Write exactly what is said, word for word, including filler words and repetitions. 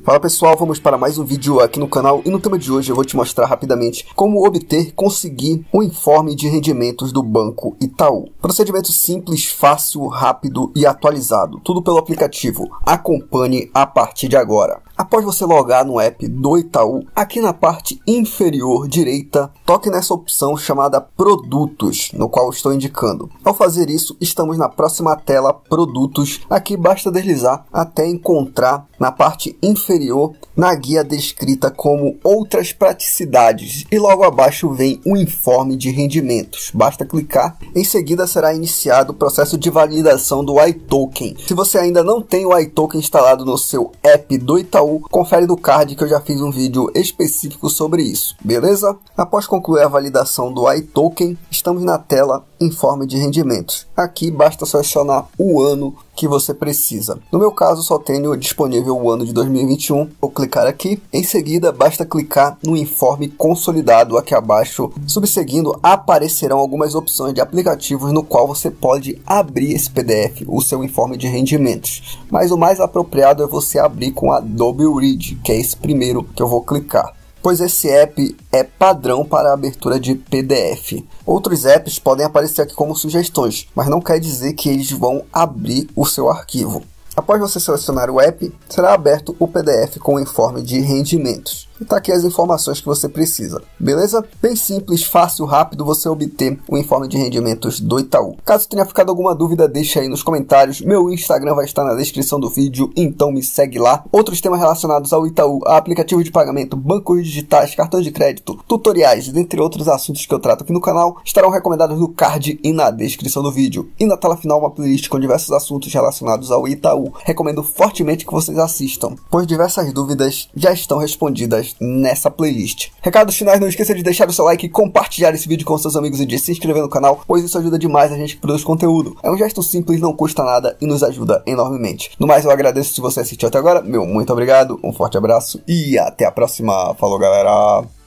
Fala pessoal, vamos para mais um vídeo aqui no canal e no tema de hoje eu vou te mostrar rapidamente como obter, conseguir um informe de rendimentos do Banco Itaú. Procedimento simples, fácil, rápido e atualizado, tudo pelo aplicativo. Acompanhe a partir de agora. Após você logar no app do Itaú, aqui na parte inferior direita, toque nessa opção chamada Produtos, no qual estou indicando. Ao fazer isso, estamos na próxima tela Produtos. Aqui basta deslizar até encontrar na parte inferior, na guia descrita como Outras Praticidades, e logo abaixo vem o informe de rendimentos. Basta clicar, em seguida será iniciado o processo de validação do iToken. Se você ainda não tem o iToken instalado no seu app do Itaú, confere no card que eu já fiz um vídeo específico sobre isso, beleza? Após concluir a validação do iToken, estamos na tela Informe de Rendimentos. Aqui basta selecionar o ano que você precisa. No meu caso, só tenho disponível o ano de dois mil e vinte e um. Vou clicar aqui. Em seguida, basta clicar no informe consolidado aqui abaixo. Subseguindo, aparecerão algumas opções de aplicativos no qual você pode abrir esse P D F, o seu informe de rendimentos. Mas o mais apropriado é você abrir com Adobe Read, que é esse primeiro que eu vou clicar, pois esse app é padrão para a abertura de P D F. Outros apps podem aparecer aqui como sugestões, mas não quer dizer que eles vão abrir o seu arquivo. Após você selecionar o app, será aberto o P D F com o informe de rendimentos. E tá aqui as informações que você precisa, beleza? Bem simples, fácil, rápido você obter o informe de rendimentos do Itaú. Caso tenha ficado alguma dúvida, deixa aí nos comentários. Meu Instagram vai estar na descrição do vídeo, então me segue lá. Outros temas relacionados ao Itaú, a aplicativo de pagamento, bancos digitais, cartões de crédito, tutoriais, dentre outros assuntos que eu trato aqui no canal, estarão recomendados no card e na descrição do vídeo. E na tela final uma playlist com diversos assuntos relacionados ao Itaú. Recomendo fortemente que vocês assistam, pois diversas dúvidas já estão respondidas nessa playlist. Recados finais, não esqueça de deixar o seu like, compartilhar esse vídeo com seus amigos e de se inscrever no canal, pois isso ajuda demais a gente que produz conteúdo. É um gesto simples, não custa nada e nos ajuda enormemente. No mais, eu agradeço se você assistiu até agora. Meu muito obrigado, um forte abraço e até a próxima. Falou, galera!